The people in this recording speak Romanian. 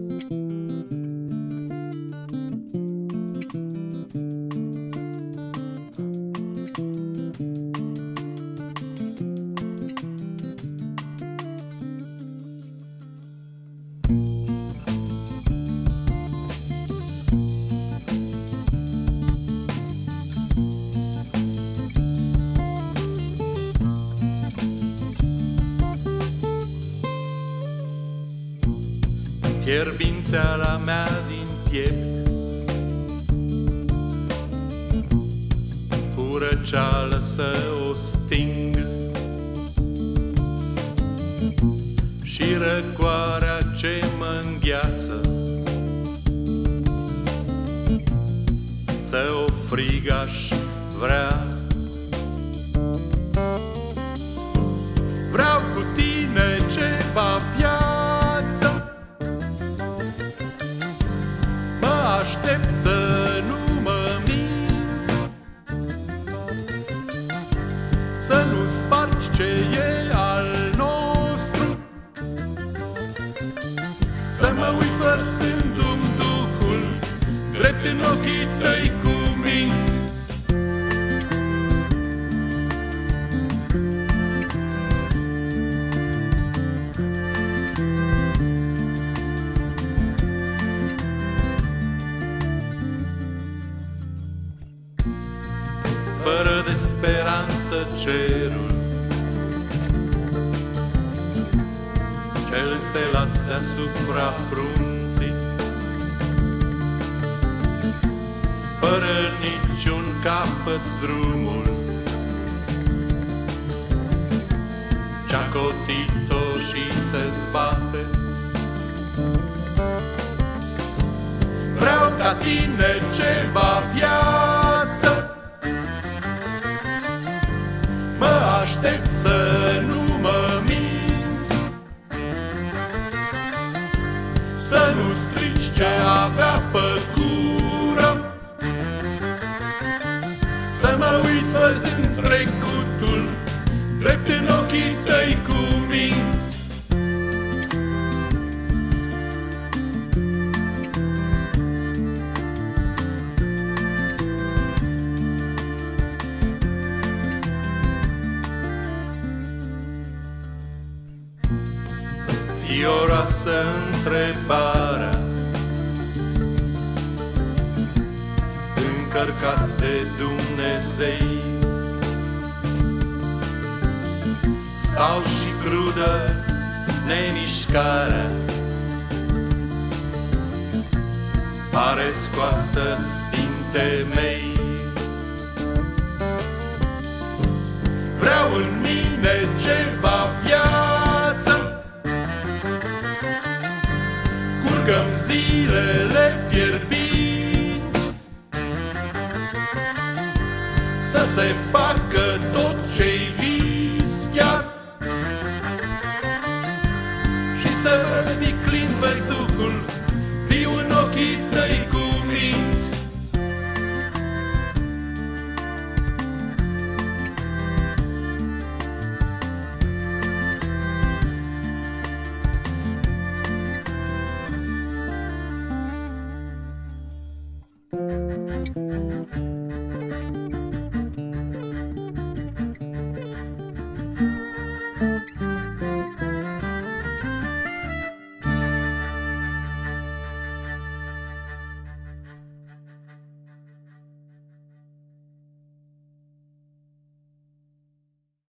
Fierbințeala mea din piept, cu răceală să o sting, și răcoarea ce mă îngheață să o frig aș vrea. Vreau cu tine ceva viață, aștept să nu mă minți, să nu spargi ce e al nostru, să mă uit vărsându-mi duhul drept în ochii tăi cuminți. Fără de speranță cerul, cel înstelat deasupra frunții, fără niciun capăt drumul ce-a cotit-o și se zbate. Vreau ca tine ceva viață, mă aștept să nu mă minți, să nu strici ce avea făcură, să mă uit văzând trecutul drept în ochii tăi cuminți. Fioroasă întrebarea, încărcat de Dumnezei, stau și crudă nemișcarea, pare scoasă din temei. Vreau în mine ceva viață, curgă-mi zilele fierbinți, să se facă tot ce-i vis chiar, și să răsticlin văzduhul viu în ochii tăi cuminți.